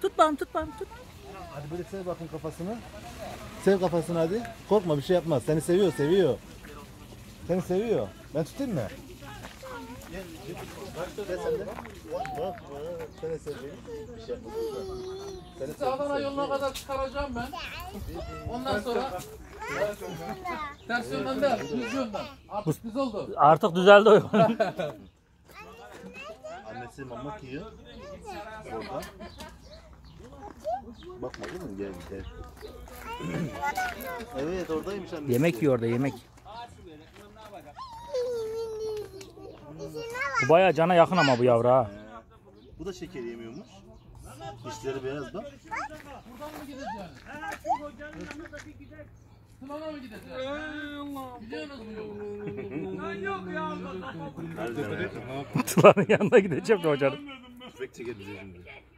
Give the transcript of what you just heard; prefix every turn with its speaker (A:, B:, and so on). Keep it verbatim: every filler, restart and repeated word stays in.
A: Tut bana, tut bana, tut.
B: Hadi böyle sev bakın kafasını. Sev kafasını hadi. Korkma bir şey yapmaz. Seni seviyor, seviyor. Seni seviyor. Ben tutayım mı? Gel, gel. Gel sen de. Bak, bak. Seni seviyor. Bir şey yapmaz. Seni
C: Sağdan yoluna kadar çıkaracağım ben. Ondan sonra ters yönden de düz yönden. Artık düz oldu.
A: Artık düzeldi o.
B: Annesi mama yiyor. Orada. Bakma değil mi? Gel gel. Evet oradaymış annesi.
A: Yemek yiyor orada, yemek. Bu bayağı cana yakın ama bu yavru ha.
B: Ee, bu da şeker yemiyormuş. Dişleri beyaz bak.
C: Buradan mı gideceksin? Sınava mı gideceksin? Biliyorsunuz mu yolu?
B: Hadi.
A: Tulanın yanına gideceğim de hocanın.
B: Tüfek çeker bize şimdi.